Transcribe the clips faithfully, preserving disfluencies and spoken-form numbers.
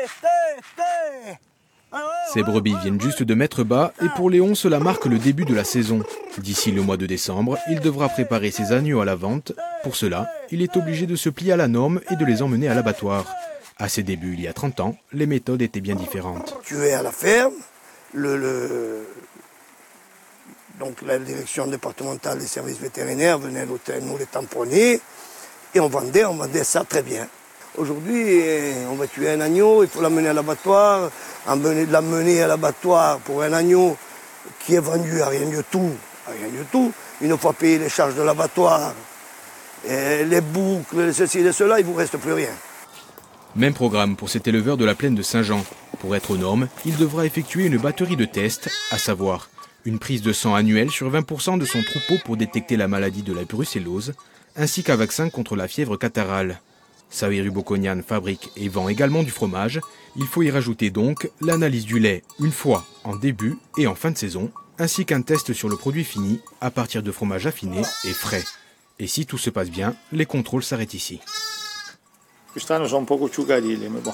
Ces brebis viennent juste de mettre bas et pour Léon, cela marque le début de la saison. D'ici le mois de décembre, il devra préparer ses agneaux à la vente. Pour cela, il est obligé de se plier à la norme et de les emmener à l'abattoir. À ses débuts, il y a trente ans, les méthodes étaient bien différentes. Tu es à la ferme, le, le... donc la direction départementale des services vétérinaires venait nous les tamponner et on vendait, on vendait ça très bien. Aujourd'hui, on va tuer un agneau, il faut l'amener à l'abattoir. L'amener à l'abattoir pour un agneau qui est vendu à rien du tout, à rien du tout. Une fois payé les charges de l'abattoir, les boucles, ceci et cela, il ne vous reste plus rien. Même programme pour cet éleveur de la plaine de Saint-Jean. Pour être aux normes, il devra effectuer une batterie de tests, à savoir une prise de sang annuelle sur vingt pour cent de son troupeau pour détecter la maladie de la brucellose, ainsi qu'un vaccin contre la fièvre catarrhale. Sawiru Bokonian fabrique et vend également du fromage. Il faut y rajouter donc l'analyse du lait une fois en début et en fin de saison, ainsi qu'un test sur le produit fini à partir de fromage affiné et frais. Et si tout se passe bien, les contrôles s'arrêtent ici. Quest'anno sono un poco ciucarilli, mais bon.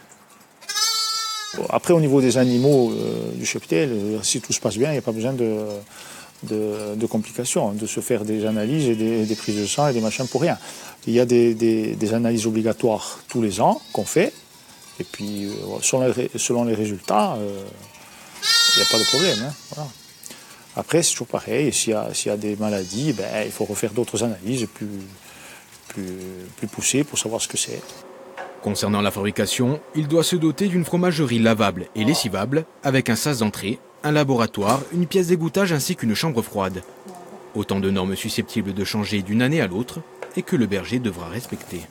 Après, au niveau des animaux euh, du cheptel, euh, si tout se passe bien, il n'y a pas besoin de, de, de complications, de se faire des analyses et des, des prises de sang et des machins pour rien. Il y a des, des, des analyses obligatoires tous les ans qu'on fait, et puis euh, selon, les, selon les résultats, il euh, n'y a pas de problème. Hein, voilà. Après, c'est toujours pareil, s'il y a, s'il y a des maladies, ben, il faut refaire d'autres analyses plus, plus, plus poussées pour savoir ce que c'est. Concernant la fabrication, il doit se doter d'une fromagerie lavable et lessivable, avec un sas d'entrée, un laboratoire, une pièce d'égouttage ainsi qu'une chambre froide. Autant de normes susceptibles de changer d'une année à l'autre et que le berger devra respecter.